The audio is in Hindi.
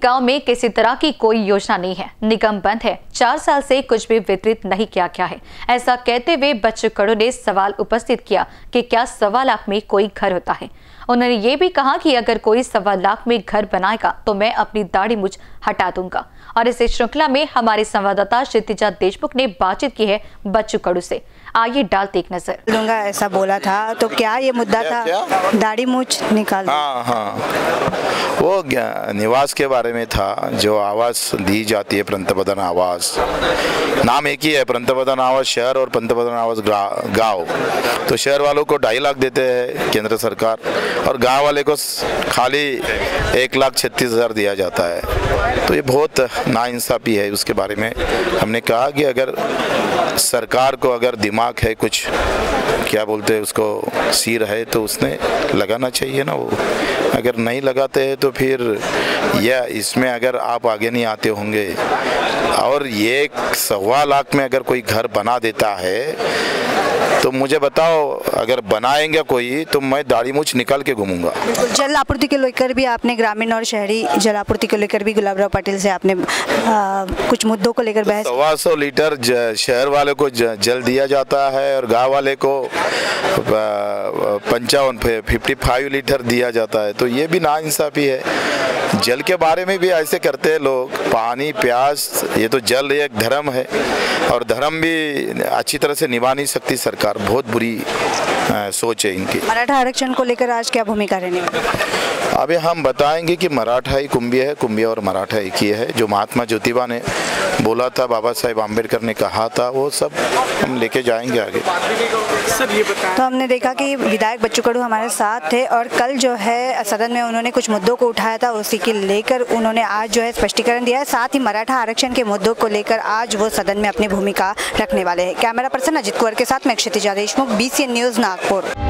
गांव में किसी तरह की कोई योजना नहीं है, निगम बंद है, 4 साल से कुछ भी वितरित नहीं किया गया है। ऐसा कहते हुए बच्चू कडू ने सवाल उपस्थित किया कि क्या 1.25 लाख में कोई घर होता है। उन्होंने ये भी कहा कि अगर कोई 1.25 लाख में घर बनाएगा तो मैं अपनी दाढ़ी मूंछ हटा दूंगा। और इस श्रृंखला में हमारे संवाददाता क्षितिजा देशमुख ने बातचीत की है बच्चू कडू से। आइए डालते एक नजर। दूंगा ऐसा बोला था, तो क्या ये मुद्दा था? दाढ़ी मूंछ निकाल। हाँ, वो निवास के बारे में था, जो आवास दी जाती है पंतप्रधान आवास। नाम एक ही है, पंतप्रधान आवास शहर और पंतप्रधान आवास गांव। तो शहर वालों को 2.5 लाख देते हैं केंद्र सरकार, और गांव वाले को खाली 1,36,000 दिया जाता है। तो ये बहुत नाइंसाफी है। उसके बारे में हमने कहा कि अगर सरकार को अगर दिमाग है, कुछ क्या बोलते हैं उसको, सिर है, तो उसने लगाना चाहिए ना। वो अगर नहीं लगाते हैं तो फिर या इसमें अगर आप आगे नहीं आते होंगे। और ये 1.25 लाख में अगर कोई घर बना देता है तो मुझे बताओ, अगर बनाएंगे कोई तो मैं दाढ़ी मूंछ निकाल के घूमूंगा। जल आपूर्ति को लेकर भी आपने ग्रामीण और शहरी जल आपूर्ति को लेकर भी गुलाबराव पाटिल से आपने कुछ मुद्दों को लेकर बहस। 125 लीटर शहर वाले को जल दिया जाता है और गांव वाले को 55 लीटर दिया जाता है। तो ये भी नाइंसाफी है। जल के बारे में भी ऐसे करते हैं लोग। पानी प्यास, ये तो जल एक धर्म है, और धर्म भी अच्छी तरह से निभा नहीं सकती सरकार। बहुत बुरी सोच है इनकी। मराठा आरक्षण को लेकर आज क्या भूमिका रहने वाली? अभी हम बताएंगे कि मराठा ही कुंभी है, कुंभी और मराठा एक ही है। जो महात्मा ज्योतिबा ने बोला था, बाबा साहेब आम्बेडकर ने कहा था, वो सब हम लेके जाएंगे आगे। तो हमने देखा कि विधायक बच्चू कडू हमारे साथ थे, और कल जो है सदन में उन्होंने कुछ मुद्दों को उठाया था, उसी के लेकर उन्होंने आज जो है स्पष्टीकरण दिया है। साथ ही मराठा आरक्षण के मुद्दों को लेकर आज वो सदन में अपनी भूमिका रखने वाले हैं। कैमरा पर्सन अजित कुंवर के साथ मैं क्षितिजा देशमुख, BCN न्यूज़ नागपुर।